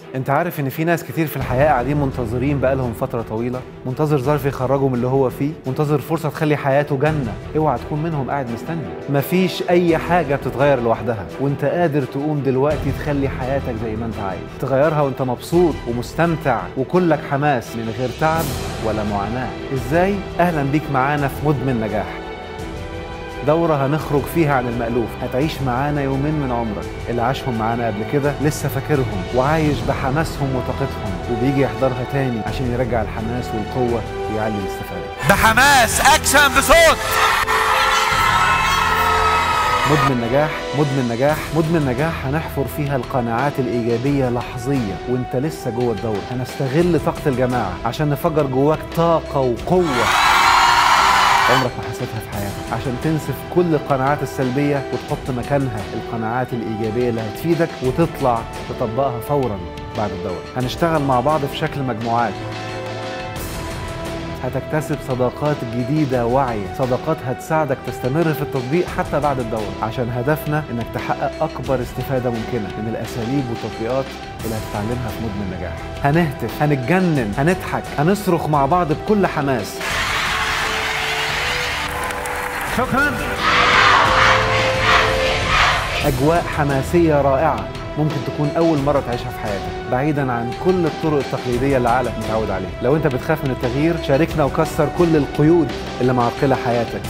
انت عارف ان في ناس كتير في الحياة قاعدين منتظرين بقالهم فترة طويلة، منتظر ظرف يخرجه من اللي هو فيه، منتظر فرصة تخلي حياته جنة. اوعى تكون منهم قاعد مستني. مفيش اي حاجة بتتغير لوحدها، وانت قادر تقوم دلوقتي تخلي حياتك زي ما انت عايز، تغيرها وانت مبسوط ومستمتع وكلك حماس من غير تعب ولا معاناة. ازاي؟ اهلا بيك معانا في مدمن نجاح، دورة هنخرج فيها عن المألوف. هتعيش معانا يومين من عمرك، اللي عاشهم معانا قبل كده لسه فاكرهم وعايش بحماسهم وطاقتهم، وبيجي يحضرها تاني عشان يرجع الحماس والقوة ويعلي الاستفادة. بحماس اكشن بصوت. مدمن نجاح، مدمن نجاح، مدمن نجاح. هنحفر فيها القناعات الإيجابية لحظية وانت لسه جوه الدورة. هنستغل طاقة الجماعة عشان نفجر جواك طاقة وقوة عمرك ما حسيتها في حياتك، عشان تنسف كل القناعات السلبية وتحط مكانها القناعات الإيجابية اللي هتفيدك وتطلع تطبقها فورا بعد الدورة. هنشتغل مع بعض في شكل مجموعات، هتكتسب صداقات جديدة واعية، صداقات هتساعدك تستمر في التطبيق حتى بعد الدورة، عشان هدفنا انك تحقق اكبر استفادة ممكنة من الاساليب والتطبيقات اللي هتتعلمها في مدمن نجاح. هنهتف، هنتجنن، هنضحك، هنصرخ مع بعض بكل حماس. شكرا. أجواء حماسية رائعة ممكن تكون أول مرة تعيشها في حياتك، بعيداً عن كل الطرق التقليدية اللي عقلك متعود عليها. لو أنت بتخاف من التغيير، شاركنا وكسر كل القيود اللي معرقلة حياتك.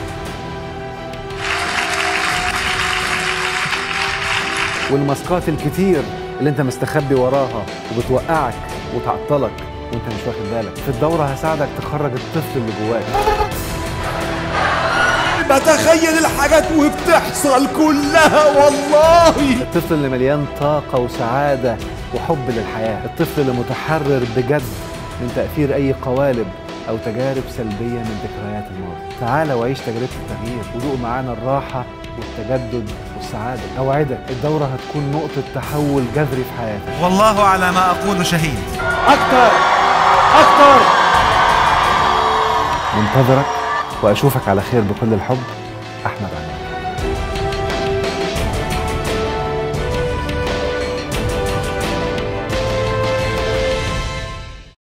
والماسكات الكتير اللي أنت مستخبي وراها وبتوقعك وتعطلك وأنت مش واخد بالك. في الدورة هساعدك تخرج الطفل اللي جواك. بتخيل الحاجات وبتحصل كلها والله. الطفل اللي مليان طاقة وسعادة وحب للحياة، الطفل اللي متحرر بجد من تأثير أي قوالب أو تجارب سلبية من ذكريات الماضي. تعال وعيش تجربة التغيير ودوق معانا الراحة والتجدد والسعادة. أوعدك الدورة هتكون نقطة تحول جذري في حياتك. والله على ما أقول شهيد. أكتر أكتر. منتظرك وأشوفك على خير بكل الحب. أحمد علي.